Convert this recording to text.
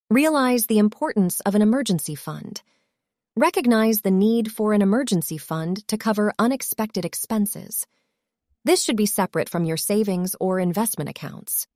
Realize the importance of an emergency fund. Recognize the need for an emergency fund to cover unexpected expenses. This should be separate from your savings or investment accounts.